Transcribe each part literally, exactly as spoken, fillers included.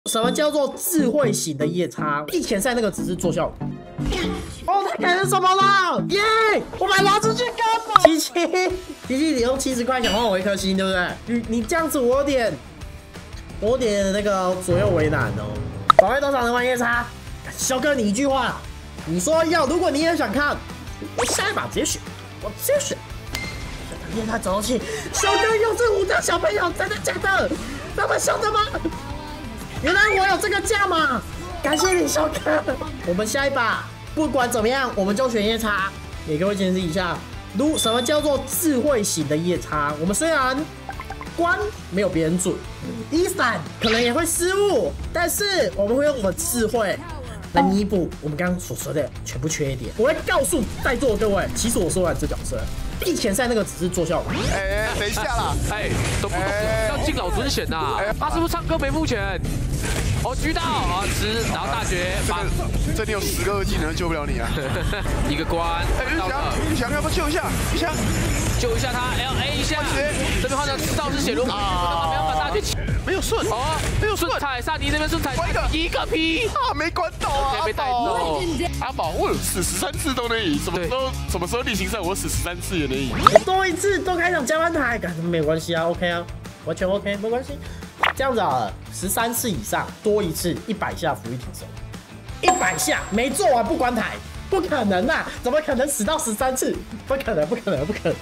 什么叫做智慧型的夜叉？一前赛那个只是做效果。哦，他改成什么了？耶！我把它拿出去干嘛？七七七七，你用七十块想换我一颗星，对不对？你你这样子，我有点，我有点那个左右为难哦。保卫多少能玩夜叉？小哥，你一句话，你说要，如果你也想看，我下一把直接选，我直接选。夜叉走起，小哥有这五个小朋友，真的假的？那么凶的吗？原来我有这个价码，感谢你，小哥。我们下一把不管怎么样，我们就选夜叉。给各位解释一下，如什么叫做智慧型的夜叉？我们虽然关没有别人准，一闪可能也会失误，但是我们会用我们智慧来弥补我们刚刚所说的全部缺点。我会告诉在座的各位，其实我说完这角色。一前赛那个只是做效果。 哎、欸，等一下啦， 哎、欸，都不懂要敬老尊贤呐。他是不是唱歌没付钱？哦，狙到啊，吃，然后大绝， 这这里有十个二技能救不了你啊！ 一个关， 哎，玉祥，玉祥要不要救一下？玉祥， 救一下他 ，L A 一下，这边好像知道是血路，啊，没有把大绝没有顺， 哦，没有顺踩，萨迪这边顺踩， 一个一个 P 啊，没关到啊， 被带走。 阿宝，我有死十三次都能赢，什么时候什么时候例行赛我死十三次也能赢？ 我多一次多开场加班台，干没有关系啊 ，OK 啊，完全 OK， 没关系。这样子好了，十三次以上多一次一百下浮力挺身，一百下没做完不关台，不可能啊！怎么可能死到十三次？不可能，不可能，不可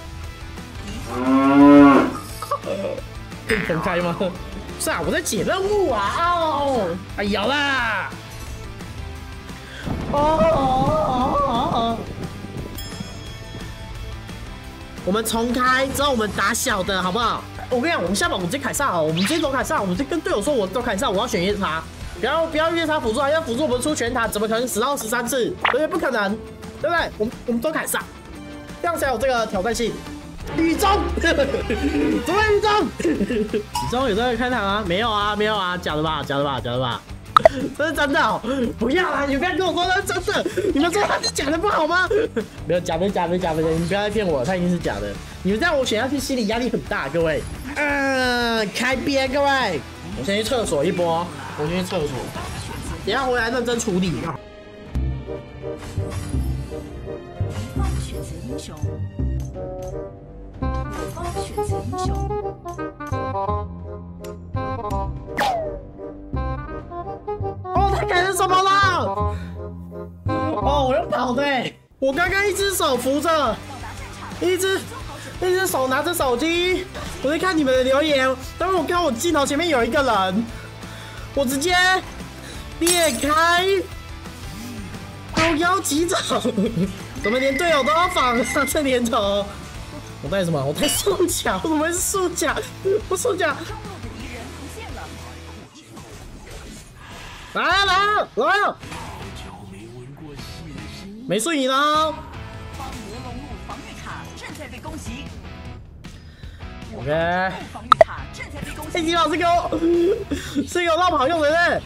能！可以分开吗？是啊，我在解任务啊！哦，哎，有啦！哦哦哦哦哦！我们重开之后，我们打小的好不好？我跟你讲，我们下把我们直接凯撒好，我们直接走凯撒，我们直接跟队友说，我走凯撒，我要选夜叉，不要不要夜叉辅助啊，要辅助我们出全塔，怎么可能死到十三次？对不对？不可能，对不对？我们我们走凯撒，这样才有这个挑战性。雨中，怎么雨中？雨中有在开塔吗？没有啊，没有啊，假的吧，假的吧，假的吧。这是真的哦！不要啦，你不要跟我说那是真的，你们说他是假的不好吗？没有假的，假的，假的，你们不要再骗我，他一定是假的。你们这样我选下去，心理压力很大，各位。嗯，开边，各位。我先去厕所一波，我先去厕所，等下回来认真处理。 敌方选择英雄，我方选择英雄。 哦，他改成什么了？哦，我要跑的、欸，我刚刚一只手扶着，一只一只手拿着手机，我在看你们的留言，但是我看我镜头前面有一个人，我直接裂开，好腰急走，怎么连队友都要仿上这连头？我带什么？我带束甲，我怎么会是束甲？我束甲。来了来了来了！没睡你呢。 方魔龙路防御塔正在被攻击。 OK。 防御塔正在被攻击。 哎，你老师给我是有绕跑用的人，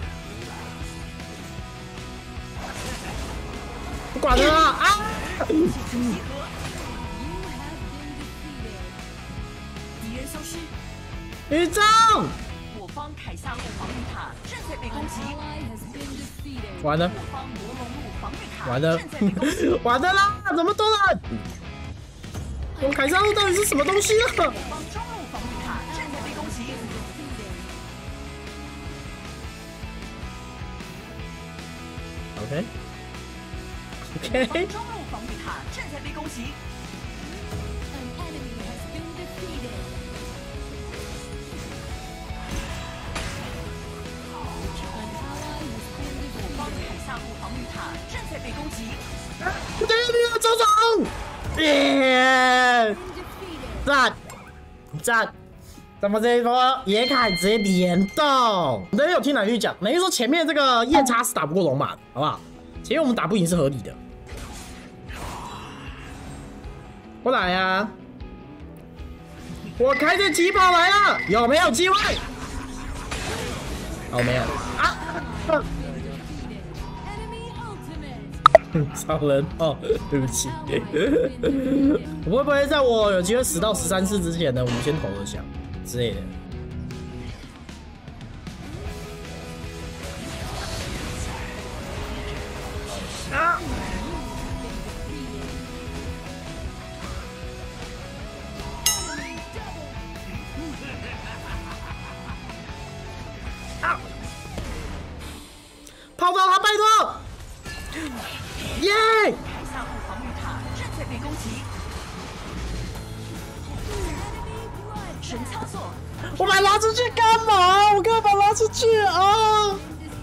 不管了啊！ 敌人消失。 宇宙。 我方凯撒路防御塔正在被攻击。 完了。 我方魔龙路防御塔完了正在被攻击。 完了啦！怎么多人？我凯撒路到底是什么东西啊？ 我方中路防御塔正在被攻击。 OK。OK。 中路防御塔正在被攻击。我方凯撒路防御塔正在被攻击。 对对，周总，耶！赞赞！咱们这一波野凯直接联动。等有听南玉讲，南玉说前面这个夜叉是打不过龙马的，好不好？前面我们打不赢是合理的。过来呀、啊！我开着疾跑来了，有没有机会？哦，没有啊！超人哦，对不起。我会不会在我有机会死到十三次之前呢？我们先投个降之类的。 攻击。神操作。 我把它拉出去干嘛？我干嘛把它拉出去啊？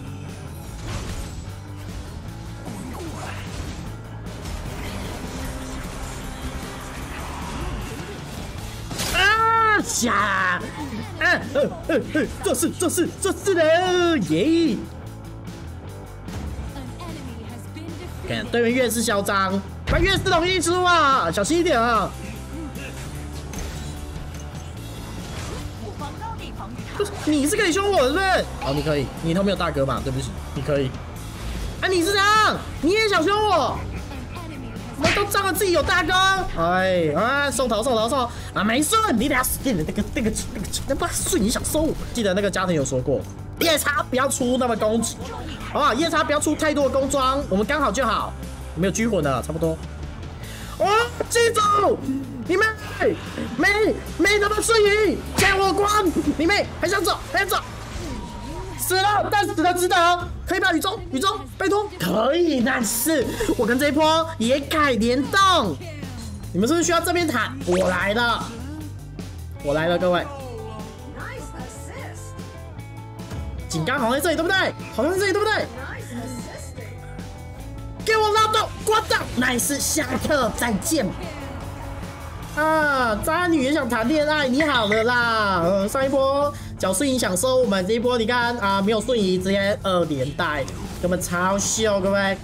啊呀！啊呃呃呃，这是这是这是的耶！看对面越是嚣张，他越是容易输啊！小心一点啊！ 我方高地防御塔。 你是可以凶我的，对不对？好，你可以，你都没有大哥嘛？对不起，你可以。啊，你是怎样？你也想凶我？我们都仗着自己有大哥。哎啊，送头送头送啊！没顺，你等下死定了。那个那个那个那把顺你想收？记得那个家藤有说过，夜叉不要出那么攻击，好不好？夜叉不要出太多的工装，我们刚好就好。没有狙魂了，差不多。哦，记住，你妹没没他妈瞬移，见我光，你妹还想走还想走，死了，但死了值得，可以吧？宇宙宇宙，拜托，可以，但是我跟这一波野凯联动，你们是不是需要这边坦？我来了，我来了，各位。井刚好像在这里，对不对？好像在这里，对不对？给我拉到关到，乃是下课，再见。啊，渣女也想谈恋爱，你好了啦。呃，上一波脚瞬移想收我们，这一波你看啊，没有瞬移，直接二连带，根本超秀，各位。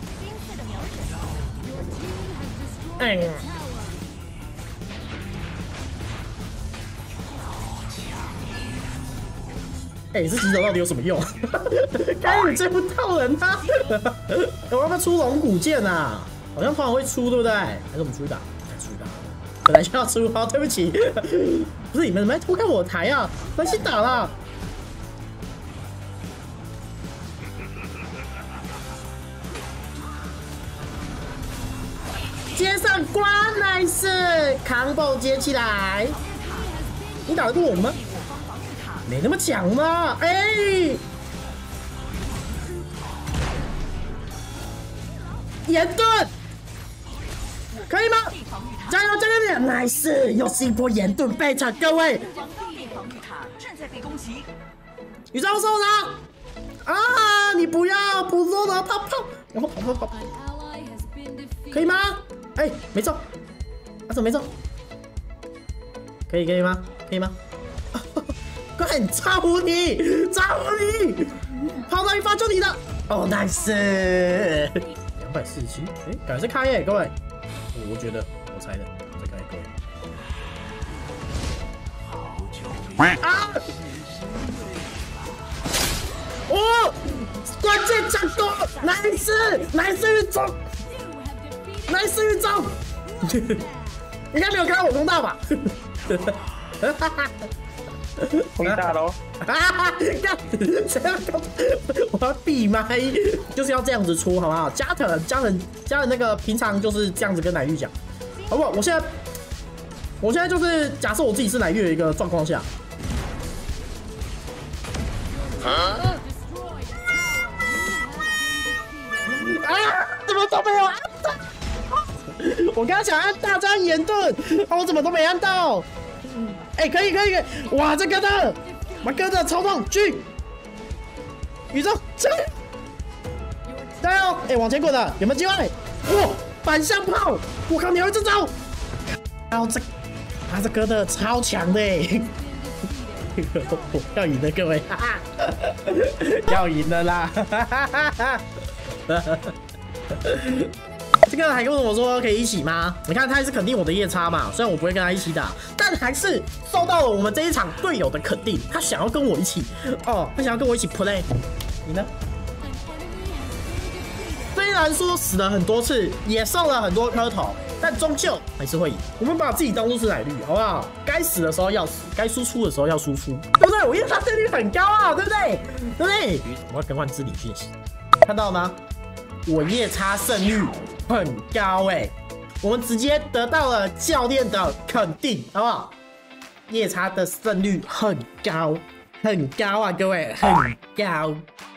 哎。哎、欸，这棘手到底有什么用？该你追不到人啊！我要不要出龙骨剑啊？好像通常会出，对不对？还是我们出一打？出一打。本来就要出，好，对不起。不是你们怎么在偷看我的台啊？关系打了。接上关 ，nice combo 接起来。你打得过我吗？没那么强嘛，哎、欸！严盾，可以吗？加油，加油点 ，nice！ 又是一波严盾备场，各位。 方高地防御塔正在被攻击。 宇宙受伤啊！你不要不做了，跑跑，然后跑跑跑跑，可以吗？哎、欸，没中，啊，怎么没中？可以，可以吗？可以吗？快超你，超你！跑到一发就你的，哦 ，nice！ 两百四十七，哎，感觉是开耶，各位，我觉得我猜的，再开各位。啊！哦，关键抢夺 ，nice，nice 运中 ，nice 运中，应该没有看到我攻大吧？ 轰大喽！ 啊！干，这样我要闭麦，就是要这样子出，好不好？加藤，加藤，加藤那个平常就是这样子跟乃玉讲，好不好？我现在，我现在就是假设我自己是乃玉的一个状况下。啊！啊！怎么都没有按到？我刚刚想按大张岩盾，啊，我怎么都没按到？哎、欸，可以可以可以！哇，这哥的，妈哥的超痛！去，宇宙加油！加油！哎、欸，往前滚的，有没有机会？哇，反向炮！我靠，你会这招？然后这，啊，这哥的超强的、欸，要赢了，各位，哈哈，要赢了啦！哈哈哈哈！这个还跟我说可以一起吗？你看他还是肯定我的夜叉嘛，虽然我不会跟他一起打，但还是受到了我们这一场队友的肯定，他想要跟我一起哦，他想要跟我一起 play。你呢？虽然说死了很多次，也受了很多磕头，但终究还是会赢。我们把自己当作是奶绿，好不好？该死的时候要死，该输出的时候要输出，对不对？我夜叉胜率很高啊，对不对？对不对？我要更换支理讯息，看到了吗？我夜叉胜率很高哎、欸，我们直接得到了教练的肯定，好不好？夜叉的胜率很高，很高啊，各位，很高。